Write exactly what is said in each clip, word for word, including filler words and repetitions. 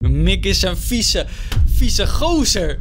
Mick is een vieze, vieze gozer.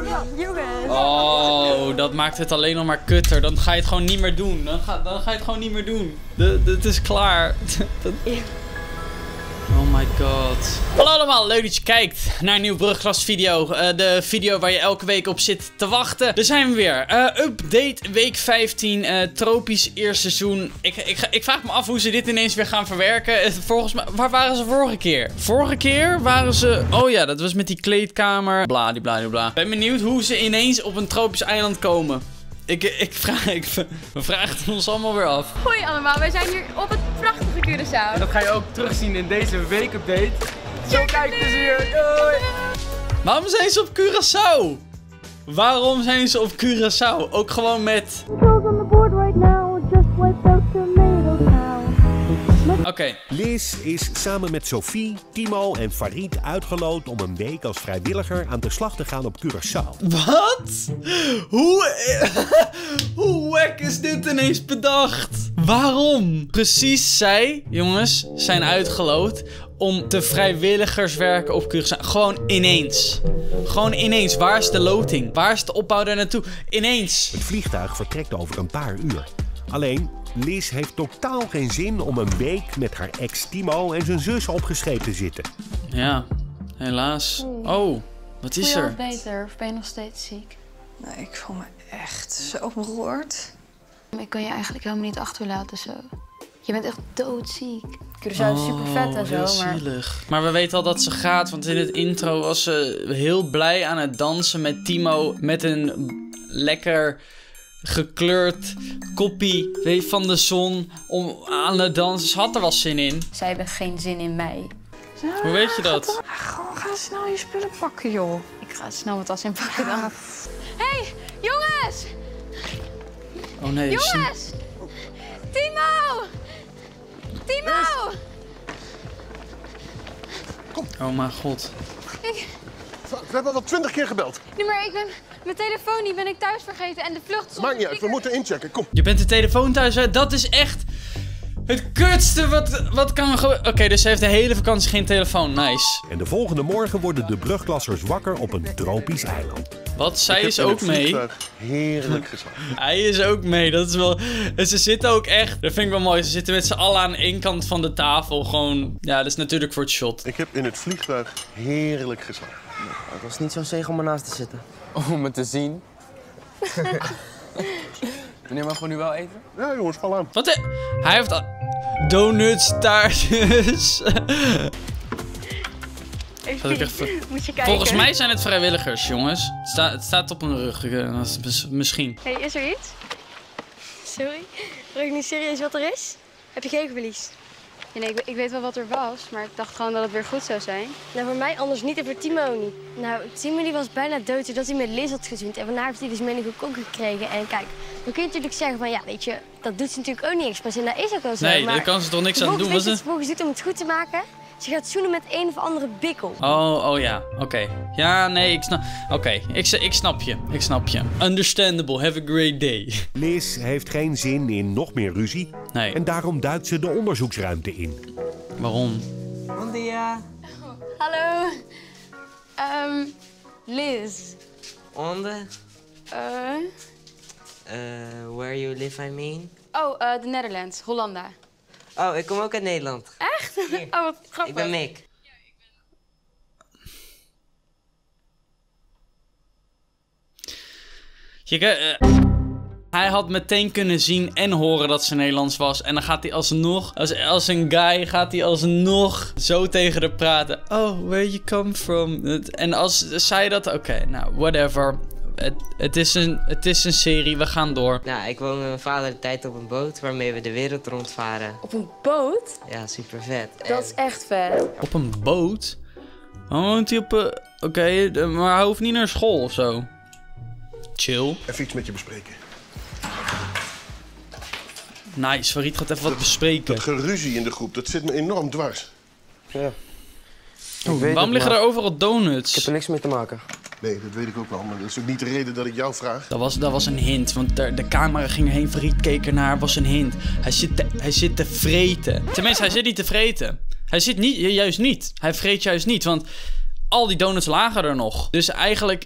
Oh, dat maakt het alleen nog maar kutter. Dan ga je het gewoon niet meer doen. Dan ga, dan ga je het gewoon niet meer doen. Het is klaar. Dat... Oh my god. Hallo allemaal, leuk dat je kijkt naar een nieuwe Brugklas video. Uh, de video waar je elke week op zit te wachten. Daar zijn we weer. Uh, update week vijftien, uh, tropisch eerste seizoen. Ik, ik, ik vraag me af hoe ze dit ineens weer gaan verwerken. Uh, volgens mij, waar waren ze vorige keer? Vorige keer waren ze... Oh ja, dat was met die kleedkamer. Bladibladibla. Ik ben benieuwd hoe ze ineens op een tropisch eiland komen. Ik, ik vraag, ik, we vragen het ons allemaal weer af. Hoi allemaal, wij zijn hier op het prachtige Curaçao. En dat ga je ook terugzien in deze weekupdate. Zo kijkplezier! Doei! Waarom zijn ze op Curaçao? Waarom zijn ze op Curaçao? Ook gewoon met... Oké. Okay. Liz is samen met Sophie, Timo en Farid uitgeloot om een week als vrijwilliger aan de slag te gaan op Curaçao. Wat? Hoe... Hoe wack is dit ineens bedacht? Waarom? Precies zij, jongens, zijn uitgeloot om te vrijwilligerswerken op Curaçao. Gewoon ineens. Gewoon ineens. Waar is de loting? Waar is de opbouw daar naartoe? Ineens. Het vliegtuig vertrekt over een paar uur. Alleen... Liz heeft totaal geen zin om een week met haar ex Timo en zijn zus opgescheept te zitten. Ja, helaas. Oh, wat is er? Voel je al beter of ben je nog steeds ziek? Nee, ik voel me echt zo beroerd. Ik kan je eigenlijk helemaal niet achterlaten zo. Je bent echt doodziek. Curaçao is super vet en zo, heel maar... zielig. Maar we weten al dat ze gaat, want in het intro was ze heel blij aan het dansen met Timo. Met een lekker... gekleurd koppie, weet je, van de zon om aan het dansen. Ze had er wel zin in. Zij hebben geen zin in mij. Hoe weet je dat? Gewoon ga snel je spullen pakken, joh. Ik ga snel mijn tas inpakken dan. Hé, hey, jongens! Oh nee. Jongens! Timo! Timo! Kom. Oh mijn god. Ik... We hebben al twintig keer gebeld. Nee, maar ik ben... Mijn telefoon die ben ik thuis vergeten en de vlucht... Maakt niet uit, we moeten inchecken, kom. Je bent de telefoon thuis, hè? Dat is echt het kutste wat, wat kan gebeuren. Oké, okay, dus ze heeft de hele vakantie geen telefoon. Nice. En de volgende morgen worden de brugklassers wakker op een tropisch eiland. Wat? Zij is ook mee. Heerlijk geslapen. Hij is ook mee, dat is wel... En ze zitten ook echt... Dat vind ik wel mooi. Ze zitten met z'n allen aan één kant van de tafel. Gewoon... Ja, dat is natuurlijk voor het shot. Ik heb in het vliegtuig heerlijk geslapen. Het was niet zo'n zegen om ernaast te zitten. Om het te zien. Meneer, mag we nu wel eten? Ja jongens, val aan. Wat? He hij heeft al... Donuts, taartjes. Dat ik echt... Moet je kijken. Volgens mij zijn het vrijwilligers, jongens. Het, sta het staat op hun rug. Uh, misschien. Hé, hey, is er iets? Sorry? Vraag ik niet serieus wat er is? Heb je geen verlies? Ja, nee, ik, ik weet wel wat er was, maar ik dacht gewoon dat het weer goed zou zijn. Nou, voor mij anders niet en voor Timo niet. Nou, Timo die was bijna dood doordat hij met Liz had gezoend. En vandaag heeft hij dus menige kok gekregen. En kijk, dan kun je natuurlijk zeggen van ja, weet je, dat doet ze natuurlijk ook niet expres. En dat is ook wel zo. Nee, maar daar kan ze toch niks aan doen. Weet je wat ze volgens doet om het goed te maken? Ze gaat zoenen met een of andere bikkel. Oh, oh ja. Oké. Okay. Ja, nee, ik snap... Oké, okay. ik, ik snap je. Ik snap je. Understandable. Have a great day. Liz heeft geen zin in nog meer ruzie. Nee. En daarom duikt ze de onderzoeksruimte in. Waarom? Bon dia. Hallo. Um, Liz. Onde? Uh... Uh, where you live, I mean? Oh, uh, de Netherlands. Hollanda. Oh, ik kom ook uit Nederland. Echt? Hier. Oh, wat grappig. Ik ben Mick. Je, uh, hij had meteen kunnen zien en horen dat ze Nederlands was. En dan gaat hij alsnog, als, als een guy, gaat hij alsnog zo tegen haar praten. Oh, where you come from? En als zij dat, oké, okay, nou, whatever. Het, het, is een, het is een serie, we gaan door. Nou, ik woon met mijn vader de tijd op een boot waarmee we de wereld rondvaren. Op een boot? Ja, super vet. Dat is echt vet. Op een boot? Waarom woont hij op een... Oké, okay, maar hij hoeft niet naar school of zo. Chill. Even iets met je bespreken. Nice, Farid gaat even wat bespreken. Dat geruzie in de groep, dat zit me enorm dwars. Ja. Oh, waarom liggen er overal donuts? Ik heb er niks mee te maken. Nee, dat weet ik ook wel, maar dat is ook niet de reden dat ik jou vraag. Dat was, dat was een hint, want de, de camera ging erheen, Farid keek ernaar, was een hint. Hij zit, te, hij zit te vreten. Tenminste, hij zit niet te vreten. Hij zit niet, juist niet. Hij vreet juist niet, want al die donuts lagen er nog. Dus eigenlijk...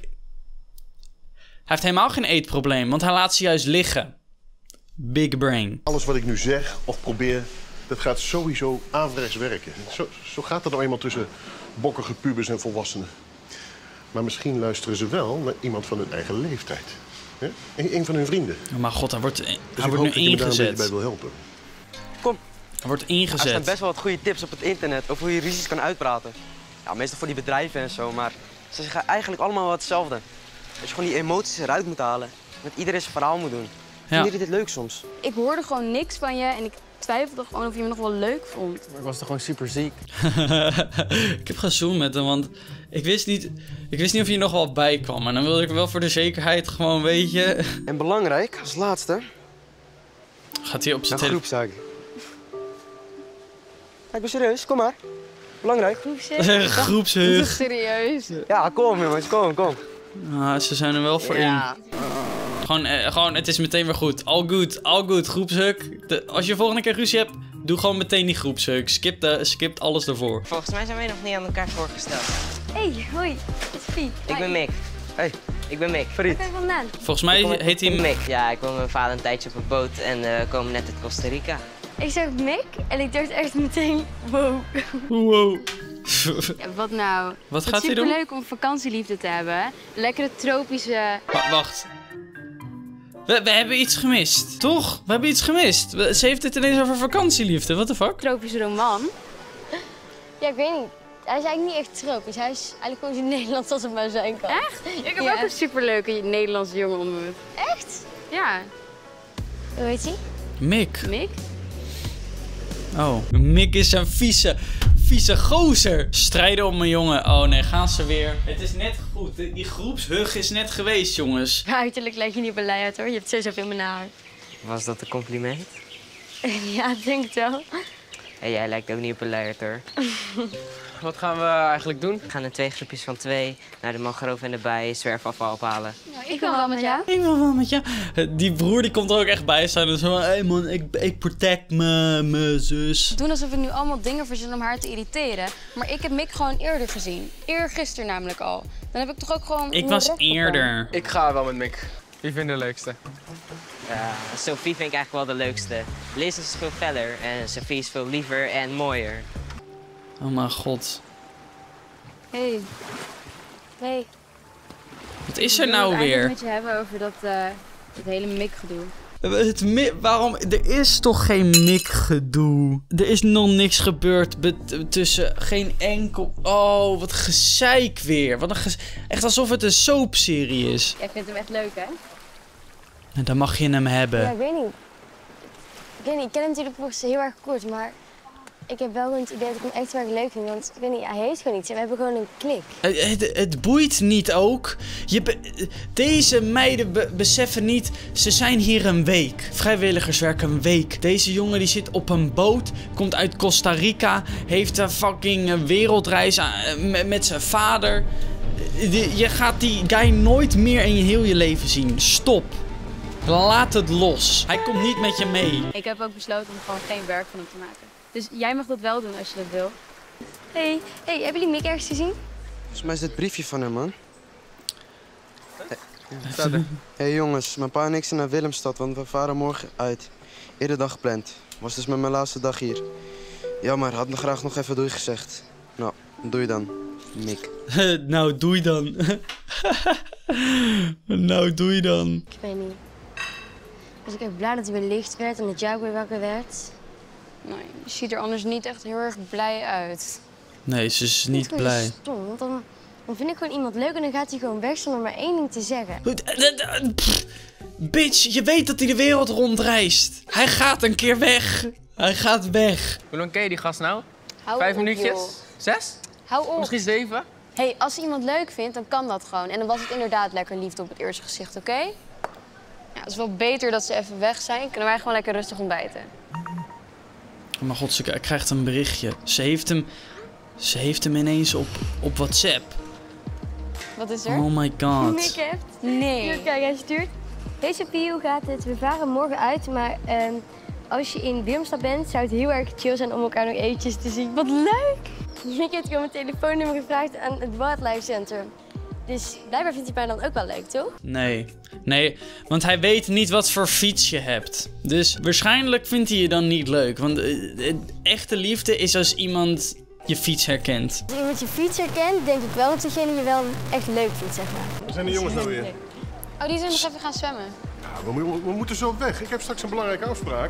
Hij heeft helemaal geen eetprobleem, want hij laat ze juist liggen. Big brain. Alles wat ik nu zeg of probeer, dat gaat sowieso averechts werken. Zo, zo gaat het nou eenmaal tussen bokkige pubers en volwassenen. Maar misschien luisteren ze wel naar iemand van hun eigen leeftijd. Ja? Een, een van hun vrienden. Oh, maar god, hij wordt, Dus hij ik wordt hoop nu dat je me daar een beetje ingezet. bij wil helpen. Kom. Hij wordt Er staan ingezet. best wel wat goede tips op het internet over hoe je ruzies kan uitpraten. Ja, meestal voor die bedrijven en zo, maar ze zeggen eigenlijk allemaal wel hetzelfde. Dat je gewoon die emoties eruit moet halen. Dat iedereen zijn verhaal moet doen. Ja. Vinden jullie dit leuk soms? Ik hoorde gewoon niks van je en ik twijfelde gewoon of je me nog wel leuk vond. Maar ik was toch gewoon super ziek. Ik heb gezoend met hem, want ik wist niet, ik wist niet of hij er nog wel bij kwam. En dan wilde ik wel voor de zekerheid gewoon, weet je... En belangrijk, als laatste, Gaat hij op zijn een telefoon... groepshug. Ja, ik ben serieus, kom maar. Belangrijk. Groepshug. Serieus? Ja, kom jongens, kom, kom. Ah, ze zijn er wel voor in. Gewoon, eh, gewoon, het is meteen weer goed. All good, all good. Groepshug. De, als je volgende keer ruzie hebt, doe gewoon meteen die groepshug. Skip, de, skip alles ervoor. Volgens mij zijn wij nog niet aan elkaar voorgesteld. Hey, hoi. Het is Fie. Ik ben Mick. Hey, Ik ben Mick. Waar Farid. ben je vandaan? Volgens mij Ik kom- heet hij... ik ben Mick. Ja, ik woon met mijn vader een tijdje op een boot en uh, we komen net uit Costa Rica. Ik zag Mick en ik dacht echt meteen, wow. Wow. Ja, wat nou? Wat Het gaat is hij doen? superleuk om vakantieliefde te hebben. Lekkere tropische... Wa- wacht. We, we hebben iets gemist, toch? We hebben iets gemist. We- ze heeft het ineens over vakantieliefde. What the fuck? tropische roman. Ja, ik weet niet. Hij is eigenlijk niet echt tropisch. Hij is eigenlijk gewoon zo Nederlands als het maar zijn kan. Echt? Ik heb Ja. ook een superleuke Nederlandse jongen ontmoet. Echt? Ja, Hoe heet hij? Mick. Mick? Oh. Mick is een vieze, vieze gozer. Strijden om mijn jongen. Oh nee, gaan ze weer. Het is net goed. Die groepshug is net geweest, jongens. Ja, uiterlijk lijkt je niet op een uit hoor. Je hebt sowieso veel meer naar. Was dat een compliment? Ja, ik denk het wel. Hey, jij lijkt ook niet op een luierd hoor. Wat gaan we eigenlijk doen? We gaan in twee groepjes van twee naar de mangrove en de bij zwerfafval ophalen. Ik wil wel met jou. Ik wil wel met jou. Die broer die komt er ook echt bij staan. En zo van, hé hey man, ik, ik protect me, mijn zus. Doen alsof ik nu allemaal dingen verzin om haar te irriteren. Maar ik heb Mick gewoon eerder gezien. Eergisteren namelijk al. Dan heb ik toch ook gewoon... Ik een was recht op hem. eerder. Ik ga wel met Mick. Wie vindt de leukste? Ja, Sophie vind ik eigenlijk wel de leukste. Liz is veel feller en Sophie is veel liever en mooier. Oh mijn god. Hey, Hey. Wat is er nou weer? met je hebben over dat, uh, dat hele Mick-gedoe. Het mi- waarom? Er is toch geen Mick-gedoe? Er is nog niks gebeurd be- tussen geen enkel... Oh, wat gezeik weer. Wat een gez- Echt alsof het een soapserie is. Jij vindt hem echt leuk, hè? En dan mag je hem hebben. Ja, ik weet niet. Ik weet niet, ik ken hem natuurlijk volgens heel erg kort, maar ik heb wel gewoon het idee dat ik hem echt heel erg leuk vind. Want ik weet niet, hij heeft gewoon iets en we hebben gewoon een klik. Het, het, het boeit niet ook. Je be- deze meiden be- beseffen niet, ze zijn hier een week. Vrijwilligers werken een week. Deze jongen die zit op een boot, komt uit Costa Rica, heeft een fucking wereldreis aan- met, met zijn vader. Je je gaat die guy nooit meer in je heel je leven zien. Stop. Laat het los. Hij komt niet met je mee. Ik heb ook besloten om gewoon geen werk van hem te maken. Dus jij mag dat wel doen als je dat wil. Hey, hey, hebben jullie Mick ergens gezien? Volgens mij is dit briefje van hem, man. Staat er. Hé hey, jongens, mijn pa en ik zijn naar Willemstad, want we varen morgen uit. Eerder dan gepland. Was dus met mijn laatste dag hier. Jammer, had me graag nog even doei gezegd. Nou, doei dan, Mick. Nou, doei dan. Nou, doei dan. Ik weet niet. Dus ik ben blij dat hij weer licht werd en dat Jack weer wakker werd. Nee, je ziet er anders niet echt heel erg blij uit. Nee, ze is Dat niet is gewoon blij. stom, want dan, dan vind ik gewoon iemand leuk en dan gaat hij gewoon weg zonder maar één ding te zeggen. Pff, Bitch, je weet dat hij de wereld rondreist. Hij gaat een keer weg. Hij gaat weg. Hoe lang ken je die gast nou? Hou Vijf op, minuutjes? joh. Zes? Hou op. Misschien zeven? Hey, als je iemand leuk vindt, dan kan dat gewoon. En dan was het inderdaad lekker liefde op het eerste gezicht, oké? Ja, het is wel beter dat ze even weg zijn. Kunnen wij gewoon lekker rustig ontbijten. Oh mijn god, ze k- krijgt een berichtje. Ze heeft hem, ze heeft hem ineens op, op WhatsApp. Wat is er? Oh my god. Mick heeft. Nee. Hier, kijk, hij stuurt. Hey Sophie, hoe gaat het? We varen morgen uit, maar ehm, als je in Willemstad bent, zou het heel erg chill zijn om elkaar nog eventjes te zien. Wat leuk! Ik heb gewoon mijn telefoonnummer gevraagd aan het Wildlife Center. Dus blijkbaar vindt hij mij dan ook wel leuk, toch? Nee. Nee, want hij weet niet wat voor fiets je hebt. Dus waarschijnlijk vindt hij je dan niet leuk. Want uh, echte liefde is als iemand je fiets herkent. Als iemand je fiets herkent, denk ik wel dat diegene je wel echt leuk vindt, zeg maar. Waar zijn die jongens nou weer? Oh, die zijn nog even gaan zwemmen. Ja, we, we, we moeten zo weg. Ik heb straks een belangrijke afspraak.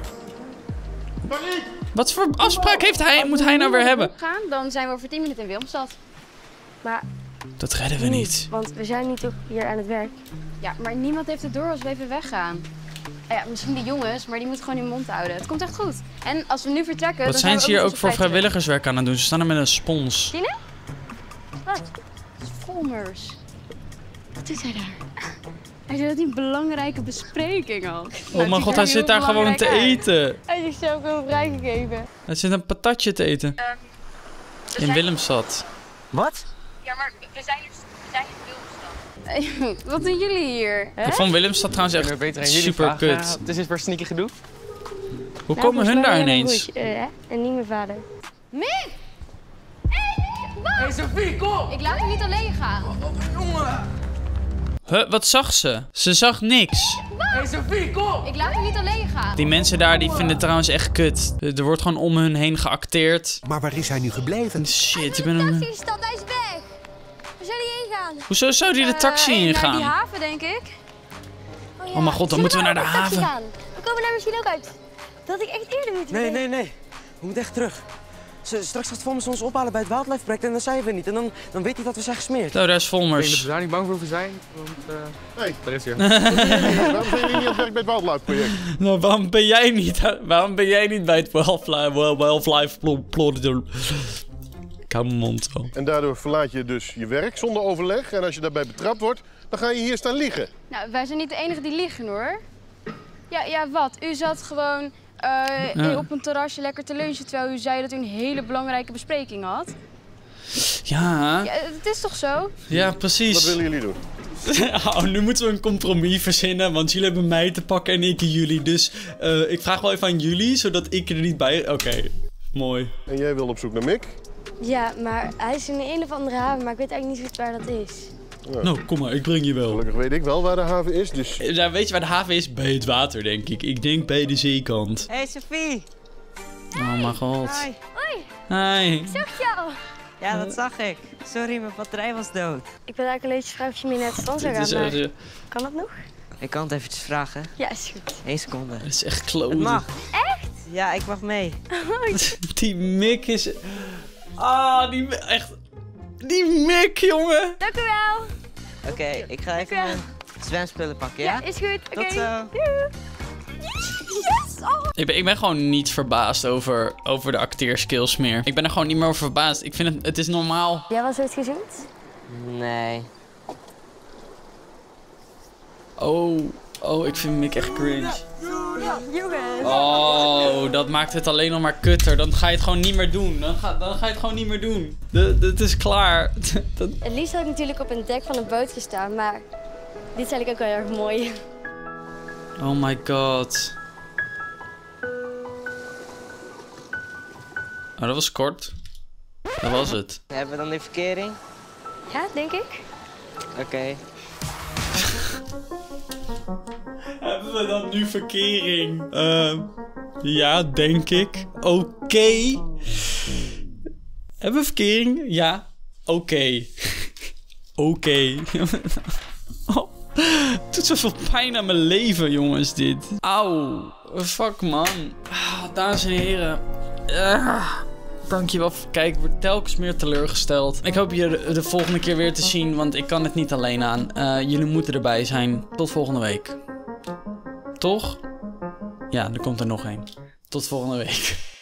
Marie! Wat voor afspraak heeft hij, moet hij nou weer hebben? Gaan, dan zijn we over tien minuten in Willemstad. Maar dat redden we niet. Want we zijn niet toch hier aan het werk. Ja, maar niemand heeft het door als we even weggaan. Ja, misschien die jongens, maar die moeten gewoon hun mond houden. Het komt echt goed. En als we nu vertrekken... Wat dan zijn we ze hier ook onze voor tijd terug. vrijwilligerswerk aan het doen? Ze staan er met een spons. Tine? Wat? Volmers. Wat doet hij daar? Hij zei dat hij een belangrijke bespreking had. Oh mijn god, hij zit daar gewoon te eten. Hij heeft zichzelf gewoon vrijgegeven. Hij zit een patatje te eten. Um, in Willemstad. Wat? Ja, maar we zijn, we zijn in Willemstad. Wat doen jullie hier? Ik vond Willemstad trouwens echt super kut. Ja, het is dit voor sneaky gedoe? Hoe nou, komen hun daar ineens? Uh, hè? En niet mijn vader. Mick! Hé hey, Sophie, kom! Ik laat hem niet alleen gaan. Oh, jongen! Huh, wat zag ze? Ze zag niks. Hé hey, Sophie, kom! Ik laat hem niet alleen gaan. Die mensen daar die vinden het trouwens echt kut. Er wordt gewoon om hun heen geacteerd. Maar waar is hij nu gebleven? Shit, ik ben hem... De stad, hij is weg. Waar zou die heen gaan? Hoezo zou die de taxi uh, ingaan? Naar die haven, denk ik. Oh, ja. Oh mijn god, dan moeten we naar de haven. Gaan? We komen daar misschien ook uit. Dat had ik echt eerder moeten Nee, nee, nee. We moeten echt terug. Straks gaat Volmers ons ophalen bij het Wildlife project en dan zijn we niet. En dan, dan weet hij dat we zijn gesmeerd. Nou, daar is Volmers. Ik denk dat we daar niet bang voor hoeven zijn, want uh, hey. daar is hij. Waarom zijn jullie niet aan het werk bij het Wildlife project? Nou, waarom ben jij niet, waarom ben jij niet bij het Wildlife, wildlife plot? Ik hou mijn mond wel. En daardoor verlaat je dus je werk zonder overleg. En als je daarbij betrapt wordt, dan ga je hier staan liegen. Nou, wij zijn niet de enige die liegen, hoor. Ja, ja, wat? U zat gewoon uh, ja. op een terrasje lekker te lunchen, terwijl u zei dat u een hele belangrijke bespreking had. Ja. Ja, het is toch zo? Ja, precies. Wat willen jullie doen? Oh, nu moeten we een compromis verzinnen, want jullie hebben mij te pakken en ik jullie. Dus uh, ik vraag wel even aan jullie, zodat ik er niet bij... Oké, okay. Mooi. En jij wil op zoek naar Mick? Ja, maar hij is in een of andere haven, maar ik weet eigenlijk niet goed waar dat is. Ja. Nou, kom maar, ik breng je wel. Gelukkig weet ik wel waar de haven is, dus... Nou, weet je waar de haven is? Bij het water, denk ik. Ik denk bij de zeekant. Hey Sophie! Oh mijn god. Hi. Hoi. Hi. Ik zag jou. Ja, dat zag ik. Sorry, mijn batterij was dood. Ik wil eigenlijk een beetje vragen of je me naar het strand zou gaan, maar... Uh, kan dat nog? Ik kan het eventjes vragen. Ja, is goed. Eén seconde. Het is echt kloten. Het mag. Echt? Ja, ik mag mee. Die Mick is... Ah, die... Echt... Die Mick, jongen. Dank u wel. Oké, okay, ik ga even mijn zwemspullen pakken, ja? Ja, is goed. Oké. Tot zo. Yes! Oh. Ik ben, ik ben gewoon niet verbaasd over, over de acteerskills meer. Ik ben er gewoon niet meer over verbaasd. Ik vind het... Het is normaal. Jij was ooit gezoend? Nee. Oh... Oh, ik vind Mick echt cringe. Ja, jongens. Oh, dat maakt het alleen nog maar kutter. Dan ga je het gewoon niet meer doen. Dan ga, dan ga je het gewoon niet meer doen. Het is klaar. Dat... Het liefst had ik natuurlijk op een dek van een boot gestaan, maar dit is eigenlijk ook wel erg mooi. Oh my god. Oh, dat was kort. Dat was het. Hebben we dan die verkering? Ja, denk ik. Oké. Okay. Hebben we dan nu verkering? Uh, ja, denk ik. Oké. Okay. Hebben we verkering? Ja. Oké. Okay. Oké. Okay. Oh, het doet zoveel pijn aan mijn leven, jongens, dit. Auw. Fuck, man. Ah, dames en heren. Uh, dankjewel voor het kijken. Ik word telkens meer teleurgesteld. Ik hoop je de, de volgende keer weer te zien, want ik kan het niet alleen aan. Uh, jullie moeten erbij zijn. Tot volgende week. Toch? Ja, er komt er nog één. Tot volgende week.